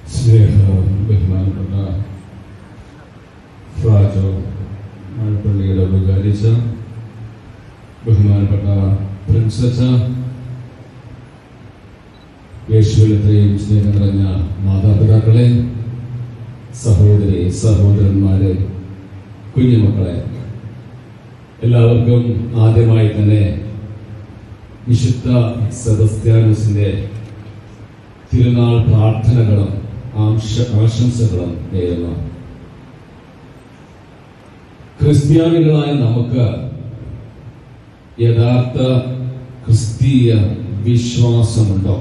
ബഹുമാനപ്പെട്ട ഫ്രാജോ മഴപ്പള്ളിയുടെ വികാരിച്ച ബഹുമാനപ്പെട്ട പ്രിൻസച്ച, യേശുവിലത്തെയും സ്നേഹം നിറഞ്ഞ മാതാപിതാക്കളെ, സഹോദരി സഹോദരന്മാരെ, കുഞ്ഞുമക്കളെ, എല്ലാവർക്കും ആദ്യമായി തന്നെ വിശുദ്ധ സെബസ്ത്യാനോസിന്റെ തിരുനാൾ പ്രാർത്ഥനകളും ആശംസകളും നേരുന്നു. ക്രിസ്ത്യാനികളായ നമുക്ക് യഥാർത്ഥ ക്രിസ്തീയ വിശ്വാസമുണ്ടോ?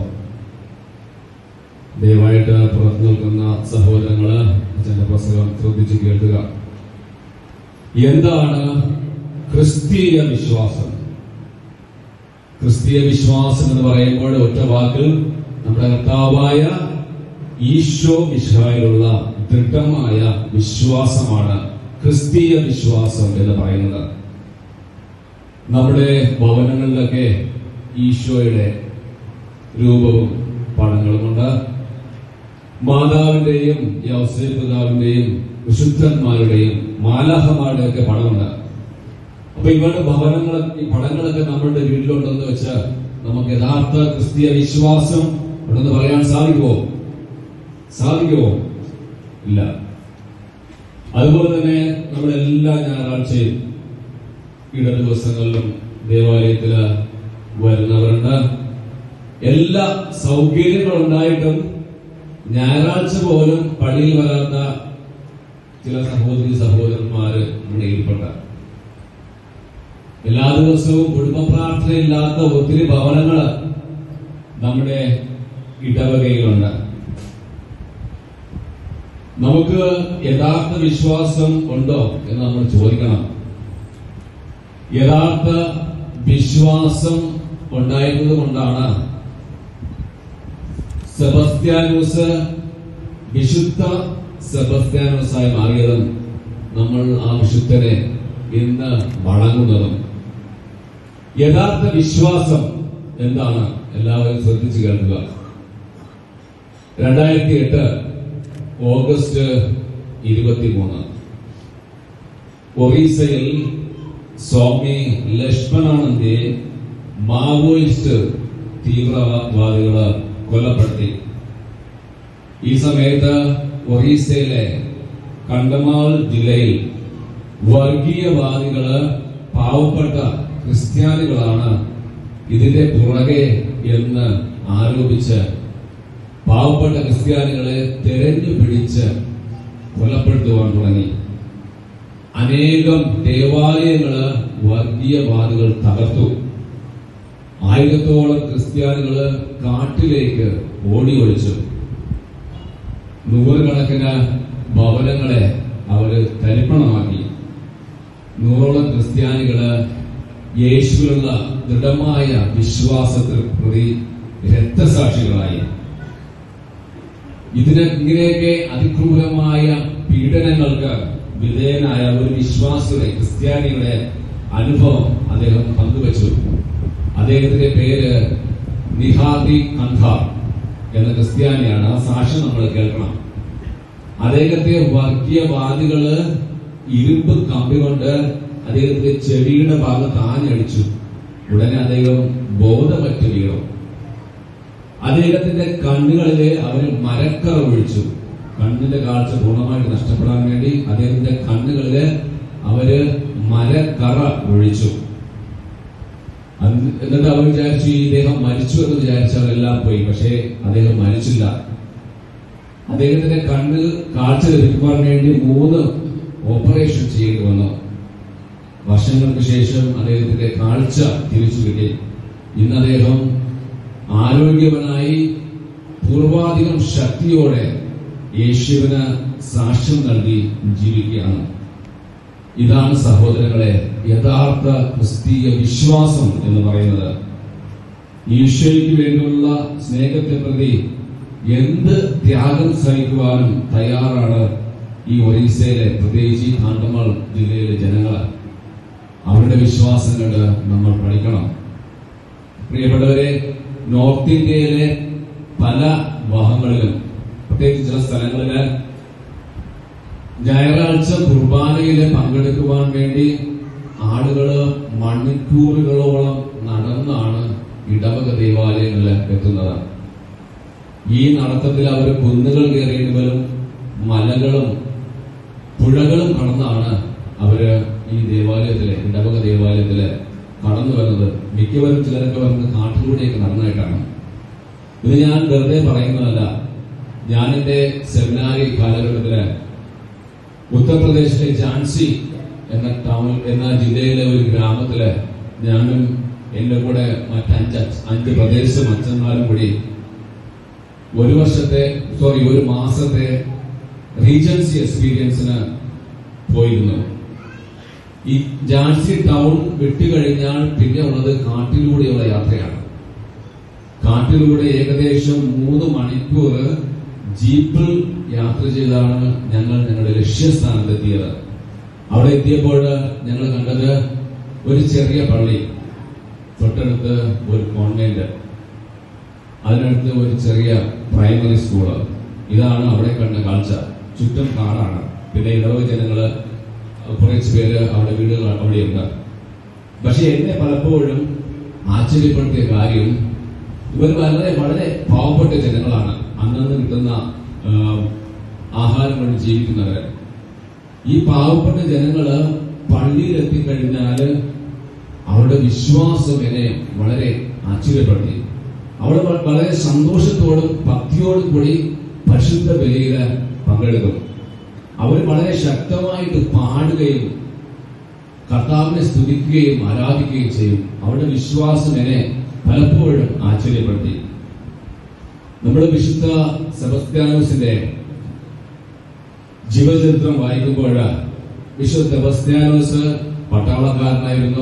ദയവായിട്ട് പുറത്തു നിൽക്കുന്ന സഹോദരങ്ങള് അച്ഛന്റെ പുസ്തകം ശ്രദ്ധിച്ച് കേൾക്കുക. എന്താണ് ക്രിസ്തീയ വിശ്വാസം? ക്രിസ്തീയ വിശ്വാസം എന്ന് പറയുമ്പോൾ ഒറ്റ വാക്കിൽ നമ്മുടെ കർത്താവായ ഈശോ മിശിഹായിലുള്ള ദൃഢമായ വിശ്വാസമാണ് ക്രിസ്തീയ വിശ്വാസം എന്ന് പറയുന്നത്. നമ്മുടെ ഭവനങ്ങളിലൊക്കെ ഈശോയുടെ രൂപവും പടങ്ങളുമുണ്ട്. മാതാവിന്റെയും യൗസേപ്പിതാവിന്റെയും വിശുദ്ധന്മാരുടെയും മാലാഖമാരുടെയും ഒക്കെ പടമുണ്ട്. അപ്പൊ ഇവരുടെ ഈ പടങ്ങളൊക്കെ നമ്മളുടെ വീട്ടിലുണ്ടെന്ന് വെച്ചാൽ നമുക്ക് യഥാർത്ഥ ക്രിസ്തീയ വിശ്വാസം ഉണ്ടെന്ന് പറയാൻ സാധിക്കുമോ? ഇല്ല. അതുപോലെ തന്നെ നമ്മളെല്ലാ ഞായറാഴ്ചയും ഇടത് ദിവസങ്ങളിലും ദേവാലയത്തില് വരുന്നവരുണ്ട്. എല്ലാ സൗകര്യങ്ങളുണ്ടായിട്ടും ഞായറാഴ്ച പോലും പള്ളിയിൽ വരാത്ത ചില സഹോദരന്മാര് നമ്മുടെ ഇരിപ്പുണ്ട്. എല്ലാ ദിവസവും കുടുംബ പ്രാർത്ഥനയില്ലാത്ത ഒത്തിരി ഭവനങ്ങള് നമ്മുടെ ഇടവകയിലുണ്ട്. നമുക്ക് യഥാർത്ഥ വിശ്വാസം ഉണ്ടോ എന്ന് നമ്മൾ ചോദിക്കണം. യഥാർത്ഥ വിശ്വാസം ഉണ്ടായിരുന്നത് കൊണ്ടാണ് സെബസ്ത്യാനോസ് വിശുദ്ധ സെബസ്ത്യാനോസായി മാറിയതും നമ്മൾ ആ വിശുദ്ധനെ ഇന്ന് വണങ്ങുന്നതും. യഥാർത്ഥ വിശ്വാസം എന്താണ്? എല്ലാവരും ശ്രദ്ധിച്ചു കേൾക്കുക. 2008 ഓഗസ്റ്റ് 23 ഒറീസയിൽ സ്വാമി ലക്ഷ്മണാനന്ദയെ മാവോയിസ്റ്റ് തീവ്രവാദികള് കൊലപ്പെടുത്തി. ഈ സമയത്ത് ഒറീസയിലെ കണ്ടമാൽ ജില്ലയിൽ വർഗീയവാദികള് പാവപ്പെട്ട ക്രിസ്ത്യാനികളാണ് ഇതിന്റെ പുറകെ എന്ന് ആരോപിച്ച് പാവപ്പെട്ട ക്രിസ്ത്യാനികളെ തെരഞ്ഞു പിടിച്ച് കൊലപ്പെടുത്തുവാൻ തുടങ്ങി. അനേകം ദേവാലയങ്ങള് വർഗീയവാദികൾ തകർത്തു. 1000-ഓളം ക്രിസ്ത്യാനികള് കാട്ടിലേക്ക് ഓടി ഒളിച്ചു. 100 കണക്കിന് ഭവനങ്ങളെ അവര് തരിപ്പണമാക്കി. 100ഓളം ക്രിസ്ത്യാനികള് യേശുവിലുള്ള ദൃഢമായ വിശ്വാസത്തിൽ പ്രതി രക്തസാക്ഷികളായി. ഇങ്ങനെയൊക്കെ അതിക്രൂരമായ പീഡനങ്ങൾക്ക് വിധേയനായ ഒരു വിശ്വാസിയുടെ ക്രിസ്ത്യാനിയുടെ അനുഭവം അദ്ദേഹം പങ്കുവച്ചു. അദ്ദേഹത്തിന്റെ പേര് നിഹാദി കന്ധാർ എന്ന ക്രിസ്ത്യാനിയാണ്. ആ സാക്ഷ്യം നമ്മൾ കേൾക്കണം. അദ്ദേഹത്തെ വർഗീയവാദികള് ഇരുമ്പ് കമ്പി കൊണ്ട് അദ്ദേഹത്തിന്റെ ചെവിയുടെ ഭാഗത്ത് ആഞ്ഞടിച്ചു. ഉടനെ അദ്ദേഹം ബോധമറ്റ് വീണു. അദ്ദേഹത്തിന്റെ കണ്ണുകളിലെ അവർ മരക്കറ ഒഴിച്ചു. കണ്ണിന്റെ കാഴ്ച പൂർണ്ണമായിട്ട് നഷ്ടപ്പെടാൻ വേണ്ടി അദ്ദേഹത്തിന്റെ കണ്ണുകളില് അവര് മരക്കറ ഒഴിച്ചു. എന്നിട്ട് അവർ വിചാരിച്ചു ഇദ്ദേഹം മരിച്ചു എന്ന് വിചാരിച്ചവരെല്ലാം പോയി. പക്ഷേ അദ്ദേഹം മരിച്ചില്ല. അദ്ദേഹത്തിന്റെ കണ്ണിൽ കാഴ്ച ലഭിക്കുവാൻ വേണ്ടി 3 ഓപ്പറേഷൻ ചെയ്യേണ്ടി വന്നു. വർഷങ്ങൾക്ക് ശേഷം അദ്ദേഹത്തിന്റെ കാഴ്ച തിരിച്ചു കിട്ടി. ഇന്ന് അദ്ദേഹം ആരോഗ്യവനായി പൂർവാധികം ശക്തിയോടെ യേശുവിന് സാക്ഷ്യം നൽകി ജീവിക്കുകയാണ്. ഇതാണ് സഹോദരങ്ങളെ യഥാർത്ഥ ക്രിസ്തീയ വിശ്വാസം എന്ന് പറയുന്നത്. ഈശോയ്ക്ക് വേണ്ടിയുള്ള സ്നേഹത്തെ പ്രതി എന്ത് ത്യാഗം സഹിക്കുവാനും തയ്യാറാണ് ഈ ഒറീസയിലെ, പ്രത്യേകിച്ച് ഈ കാണ്ടമാൾ ജില്ലയിലെ ജനങ്ങൾ. അവരുടെ വിശ്വാസം കണ്ട് നമ്മൾ പഠിക്കണം. പ്രിയപ്പെട്ടവരെ, നോർത്ത് ഇന്ത്യയിലെ പല ഭാഗങ്ങളിലും പ്രത്യേകിച്ച് ചില സ്ഥലങ്ങളില് ഞായറാഴ്ച കുർബാനയില് പങ്കെടുക്കുവാൻ വേണ്ടി ആളുകള് മണിക്കൂറുകളോളം നടന്നാണ് ഇടവക ദേവാലയങ്ങളിൽ എത്തുന്നത്. ഈ നടത്തത്തിൽ അവർ കുന്നുകൾ കയറിയവരും മലകളും പുഴകളും കടന്നാണ് അവര് ഈ ദേവാലയത്തിലെ ഇടവക ദേവാലയത്തില് കടന്നു വരുന്നത്. മിക്കവരും ചിലരൊക്കെ വരുന്നത് കാട്ടിലൂടെയൊക്കെ നടന്നായിട്ടാണ്. ഇത് ഞാൻ വെറുതെ പറയുന്നതല്ല. ഞാൻ എന്റെ സെമിനാരി കാലഘട്ടത്തില് ഉത്തർപ്രദേശിലെ ഝാൻസി എന്ന ജില്ലയിലെ ഒരു ഗ്രാമത്തില് ഞാനും എന്റെ കൂടെ അഞ്ച് പ്രദേശം അച്ഛന്മാരും കൂടി ഒരു മാസത്തെ റീജൻസി എക്സ്പീരിയൻസിന് പോയിരുന്നു. ഈ ഝാൻസി ടൗൺ വിട്ടുകഴിഞ്ഞാൽ പിന്നെ ഉള്ളത് കാട്ടിലൂടെയുള്ള യാത്രയാണ്. കാട്ടിലൂടെ ഏകദേശം 3 മണിക്കൂർ ജീപ്പിൽ യാത്ര ചെയ്താണ് ഞങ്ങളുടെ ലക്ഷ്യസ്ഥാനത്തെത്തിയത്. അവിടെ എത്തിയപ്പോൾ ഞങ്ങൾ കണ്ടത് ഒരു ചെറിയ പള്ളി, തൊട്ടടുത്ത് ഒരു കോൺവെന്റ്, അതിനടുത്ത് ഒരു ചെറിയ പ്രൈമറി സ്കൂള്. ഇതാണ് അവിടെ കണ്ട കാഴ്ച. ചുറ്റും കാടാണ്. പിന്നെ ഇടവക ജനങ്ങള് കുറച്ച് പേര് അവിടെ വീടുകൾ അവിടെയുണ്ട്. പക്ഷെ എന്നെ പലപ്പോഴും ആശ്ചര്യപ്പെടുത്തിയ കാര്യം, ഇവർ വളരെ പാവപ്പെട്ട ജനങ്ങളാണ്. അന്നന്ന് കിട്ടുന്ന ആഹാരം കൊണ്ട് ജീവിക്കുന്നവര്. ഈ പാവപ്പെട്ട ജനങ്ങള് പള്ളിയിലെത്തിക്കഴിഞ്ഞാല് അവരുടെ വിശ്വാസം എന്നെ വളരെ ആശ്ചര്യപ്പെടുത്തി. അവിടെ വളരെ സന്തോഷത്തോടും ഭക്തിയോടും കൂടി പരിശുദ്ധ ബലിയില് പങ്കെടുക്കും. അവർ വളരെ ശക്തമായിട്ട് പാടുകയും കർത്താവിനെ സ്തുതിക്കുകയും ആരാധിക്കുകയും ചെയ്യും. അവരുടെ വിശ്വാസം എന്നെ പലപ്പോഴും ആശ്ചര്യപ്പെടുത്തി. നമ്മുടെ വിശുദ്ധ സെബസ്ത്യാനോസിന്റെ ജീവചരിത്രം വായിക്കുമ്പോൾ വിശുദ്ധ സെബസ്ത്യാനോസ് പട്ടാളക്കാരനായിരുന്നു.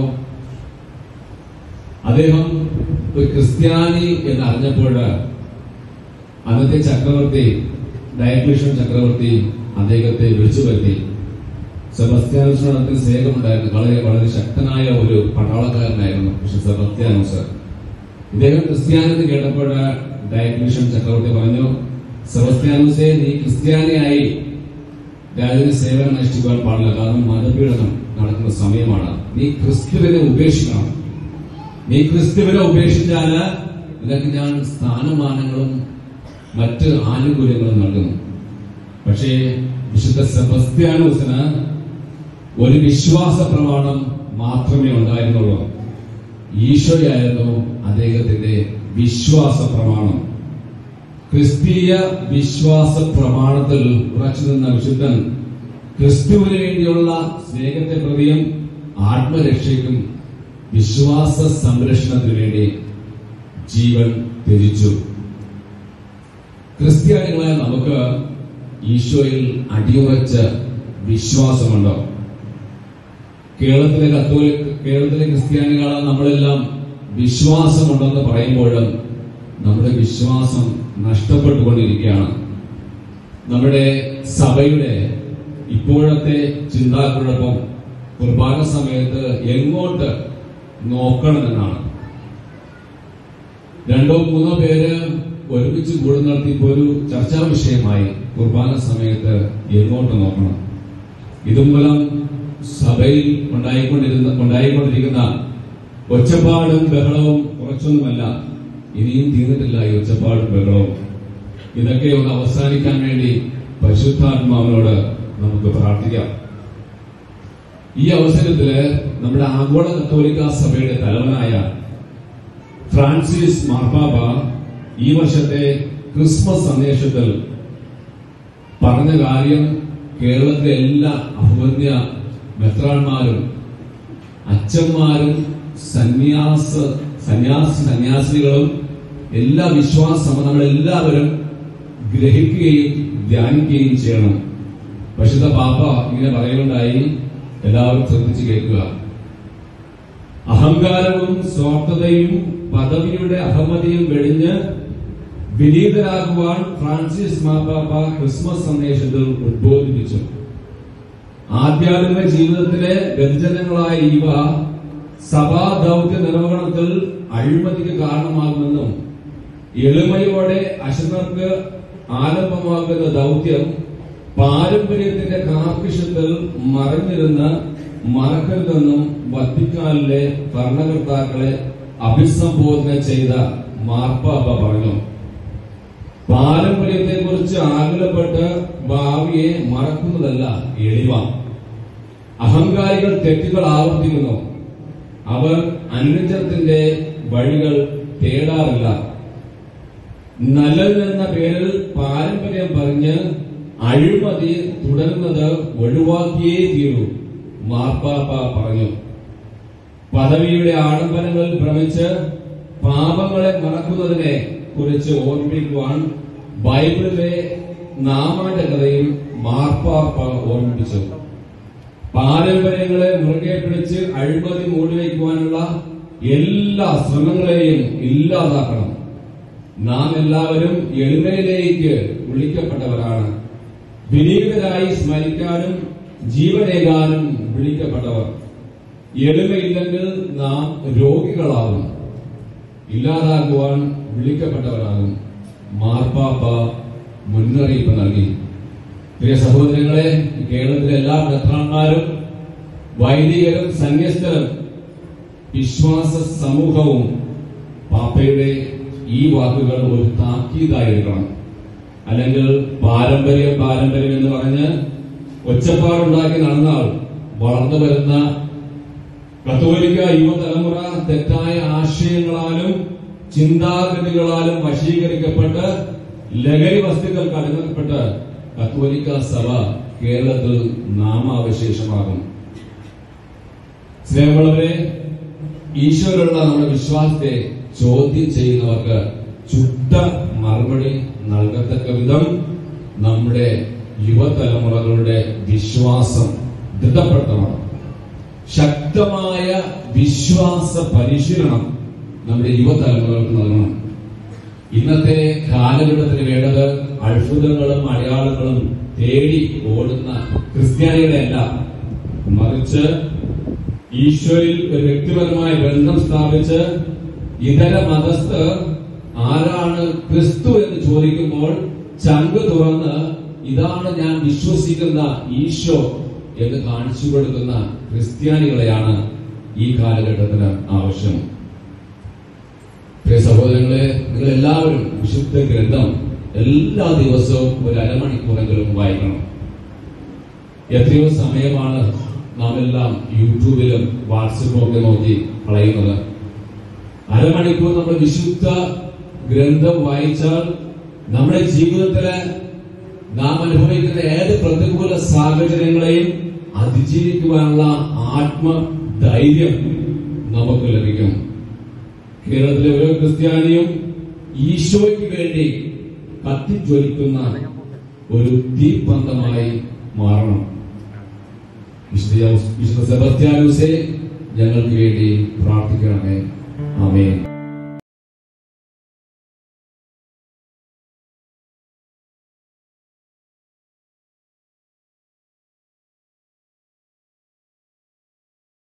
അദ്ദേഹം ഒരു ക്രിസ്ത്യാനി എന്ന് അറിഞ്ഞപ്പോൾ അന്നത്തെ ചക്രവർത്തി ഡയക്ലീഷ്യൻ ചക്രവർത്തി അദ്ദേഹത്തെ വിളിച്ചു വരുത്തി. സെബസ്ത്യാനോസിനോട് സ്നേഹമുണ്ടായിരുന്നു. വളരെ ശക്തനായ ഒരു പട്ടാളക്കാരനായിരുന്നു വിശുദ്ധ സെബസ്ത്യാനോസ്. ഇദ്ദേഹം ക്രിസ്ത്യാനി കേട്ടപ്പോൾ ഡയക്ലീഷ്യൻ ചക്രവർത്തി പറഞ്ഞു, സെബസ്ത്യാനോസെ, നീ ക്രിസ്ത്യാനിയായി രാജന് സേവനം അനുഷ്ഠിക്കാൻ പാടില്ല. കാരണം മതപീഡനം നടക്കുന്ന സമയമാണ്. നീ ക്രിസ്തുവിനെ ഉപേക്ഷിക്കണം. നീ ക്രിസ്തുവിനെ ഉപേക്ഷിച്ചാല് നിനക്ക് ഞാൻ സ്ഥാനമാനങ്ങളും മറ്റ് ആനുകൂല്യങ്ങളും നൽകുന്നു. പക്ഷേ വിശുദ്ധ സെബസ്ത്യാനോസിന് ഒരു വിശ്വാസ പ്രമാണം മാത്രമേ ഉണ്ടായിരുന്നുള്ളൂ. ഈശോയായിരുന്നു അദ്ദേഹത്തിന്റെ വിശ്വാസ പ്രമാണം. ക്രിസ്തീയ വിശ്വാസ പ്രമാണത്തിൽ ഉറച്ചു നിന്ന വിശുദ്ധൻ ക്രിസ്തുവിന് വേണ്ടിയുള്ള സ്നേഹത്തെ പ്രതിയും ആത്മരക്ഷയ്ക്കും വിശ്വാസ സംരക്ഷണത്തിന് വേണ്ടി ജീവൻ ത്യജിച്ചു. ക്രിസ്ത്യാനികളായ നമുക്ക് ഈശോയിൽ അടിയുറച്ച വിശ്വാസമുണ്ടോ? കേരളത്തിലെ ക്രിസ്ത്യാനികളാണ് നമ്മളെല്ലാം വിശ്വാസമുണ്ടെന്ന് പറയുമ്പോഴും നമ്മുടെ വിശ്വാസം നഷ്ടപ്പെട്ടുകൊണ്ടിരിക്കുകയാണ്. നമ്മുടെ സഭയുടെ ഇപ്പോഴത്തെ ചിന്താക്കുഴപ്പം കുർബാന സമയത്ത് എങ്ങോട്ട് നോക്കണമെന്നാണ്. 2-3 പേര് ഒരുമിച്ച് കൂടുന്നിടത്ത് ഇപ്പോൾ ഒരു ചർച്ചാ വിഷയമായി കുർബാന സമയത്ത് എങ്ങോട്ട് നോക്കണം. ഇതുമൂലം സഭയിൽ ഉണ്ടായിക്കൊണ്ടിരിക്കുന്ന ഒച്ചപ്പാടും ബഹളവും കുറച്ചൊന്നുമല്ല. ഇനിയും തീർന്നിട്ടില്ല ഈ ഒച്ചപ്പാടും ബഹളവും. ഇതൊക്കെ ഒന്ന് അവസാനിക്കാൻ വേണ്ടി പരിശുദ്ധാത്മാവിനോട് നമുക്ക് പ്രാർത്ഥിക്കാം. ഈ അവസരത്തില് നമ്മുടെ ആഗോള കത്തോലിക്ക സഭയുടെ തലവനായ ഫ്രാൻസിസ് മാർപ്പാപ്പ ഈ വർഷത്തെ ക്രിസ്മസ് സന്ദേശത്തിൽ പറഞ്ഞ കാര്യം കേരളത്തിലെ എല്ലാ അഭിവന്യ മെത്രാന്മാരും അച്ഛന്മാരും സന്യാസിനികളും എല്ലാ വിശ്വാസ സമൂഹങ്ങളെല്ലാവരും ഗ്രഹിക്കുകയും ധ്യാനിക്കുകയും ചെയ്യണം. പരിശുദ്ധ പാപ്പ ഇങ്ങനെ പറയുന്നുണ്ടായി, എല്ലാവരും ശ്രദ്ധിച്ചു കേൾക്കുക. അഹങ്കാരവും സ്വാർത്ഥതയും പദവിയുടെ അഹമ്മതിയും വെടിഞ്ഞ് വിനീതരാകുവാൻ ഫ്രാൻസിസ് മാർപ്പാപ്പ ക്രിസ്മസ് സന്ദേശത്തിൽ ഉദ്ബോധിപ്പിച്ചു. ആധ്യാത്മിക ജീവിതത്തിലെ വ്യഞ്ജനങ്ങളായ ഇവ സഭാ ദൗത്യ നിർവഹണത്തിൽ അഴിമതിക്ക് കാരണമാകുമെന്നും എളിമയോടെ അശരണർക്ക് ആരംഭമാകുന്ന ദൗത്യം പാരമ്പര്യത്തിന്റെ കാർക്കശ്യത്തിൽ മറഞ്ഞിരുന്ന മറക്കരുതെന്നും വത്തിക്കാനിലെ ഭരണകർത്താക്കളെ അഭിസംബോധന ചെയ്ത മാർപ്പാപ്പ പറഞ്ഞു. പാരമ്പര്യത്തെക്കുറിച്ച് ആകുലപ്പെട്ട് ഭാവിയെ മറക്കുന്നതല്ല എളിമ. അഹങ്കാരികൾ തെറ്റുകൾ ആവർത്തിക്കുന്നു. അവർ അനുരഞ്ജനത്തിന്റെ വഴികൾ തേടാറില്ല. നല്ലതെന്ന പേരിൽ പാരമ്പര്യം പറഞ്ഞ് അഴിമതി തുടരുന്നത് ഒഴിവാക്കിയേ തീരൂ, മാർപ്പാപ്പ പറഞ്ഞു. പദവിയുടെ ആഡംബരങ്ങളിൽ ഭ്രമിച്ച് പാപങ്ങളെ മറക്കുന്നതിനെ കുറിച്ച് ഓർമ്മിപ്പിക്കുവാൻ ബൈബിളിലെ നാമാന്റെ കഥയും മാർപ്പാപ്പ ഓർമ്മിപ്പിച്ചു. പാരമ്പര്യങ്ങളെ മുറുകെ പിടിച്ച് അഴിമതി മൂടിവയ്ക്കുവാനുള്ള എല്ലാ ശ്രമങ്ങളെയും ഇല്ലാതാക്കണം. നാം എല്ലാവരും എളിമയിലേക്ക് വിളിക്കപ്പെട്ടവരാണ്. വിനീതരായി സ്മരിക്കാനും ജീവനേകാനും വിളിക്കപ്പെട്ടവർ. എളിമയില്ലെങ്കിൽ നാം രോഗികളാകും, ഇല്ലാതാക്കുവാൻ വിളിക്കപ്പെട്ടവരാകും. മാർപ്പാപ്പ മുന്നറിയിപ്പ് നൽകി. പ്രിയ സഹോദരങ്ങളെ, കേരളത്തിലെ എല്ലാ മെത്രാന്മാരും വൈദികരും സന്യസ്തരും വിശ്വാസ സമൂഹവും പാപ്പയുടെ ഈ വാക്കുകൾ ഒരു താക്കീതായിരിക്കണം. അല്ലെങ്കിൽ പാരമ്പര്യം എന്ന് പറഞ്ഞ് ഒച്ചപ്പാടുണ്ടാക്കി നടന്നാൽ വളർന്നു വരുന്ന കത്തോലിക്ക യുവതലമുറ തെറ്റായ ആശയങ്ങളാലും ചിന്താഗതികളാലും വശീകരിക്കപ്പെട്ട് ലഹരി വസ്തുക്കൾക്ക് അടിമപ്പെട്ട് കത്തോലിക്ക സഭ കേരളത്തിൽ നാമാവശേഷമാകും. സ്നേഹമുള്ളവരെ, ഈശോയിലുള്ള നമ്മുടെ വിശ്വാസത്തെ ചോദ്യം ചെയ്യുന്നവർക്ക് ചുട്ട മറുപടി നൽകത്തക്ക വിധം നമ്മുടെ യുവതലമുറകളുടെ വിശ്വാസം ദൃഢപ്പെടുത്തണം. ശക്തമായ വിശ്വാസ പരിശീലനം നമ്മുടെ യുവതലമുറകൾക്ക് നൽകണം. ഇന്നത്തെ കാലഘട്ടത്തിന് വേണ്ടത് അത്ഭുതങ്ങളും അടയാളങ്ങളും തേടി ഓടുന്ന ക്രിസ്ത്യാനികളെ അല്ല, മറിച്ച് ഈശോയിൽ ഒരു വ്യക്തിപരമായ ബന്ധം സ്ഥാപിച്ച് ഇതര മതസ്ഥർ ആരാണ് ക്രിസ്തു എന്ന് ചോദിക്കുമ്പോൾ ചങ്ക് തുറന്ന് ഇതാണ് ഞാൻ വിശ്വസിക്കുന്ന ഈശോ എന്ന് കാണിച്ചു കൊടുക്കുന്ന ക്രിസ്ത്യാനികളെയാണ് ഈ കാലഘട്ടത്തിന് ആവശ്യം. പ്രിയ സഹോദരങ്ങളെ, നിങ്ങൾ എല്ലാവരും വിശുദ്ധ ഗ്രന്ഥം എല്ലാ ദിവസവും ഒരു അരമണിക്കൂറെങ്കിലും വായിക്കണം. എത്രയോ സമയമാണ് നാം എല്ലാം യൂട്യൂബിലും വാട്സപ്പും ഒക്കെ നോക്കി കളയുന്നത്. അരമണിക്കൂർ നമ്മൾ വിശുദ്ധ ഗ്രന്ഥം വായിച്ചാൽ നമ്മുടെ ജീവിതത്തില് നാം അനുഭവിക്കുന്ന ഏത് പ്രതികൂല സാഹചര്യങ്ങളെയും അതിജീവിക്കുവാനുള്ള ആത്മധൈര്യം നമുക്ക് ലഭിക്കും. കേരളത്തിലെ ഓരോ ക്രിസ്ത്യാനിയും ഈശോയ്ക്ക് വേണ്ടി കത്തിജ്വലിക്കുന്ന ഒരു തീപ്പന്തമായി മാറണം. വിശുദ്ധ സെബസ്ത്യാനോസേ, ഞങ്ങൾക്ക് വേണ്ടി പ്രാർത്ഥിക്കണമേ. ആമേൻ.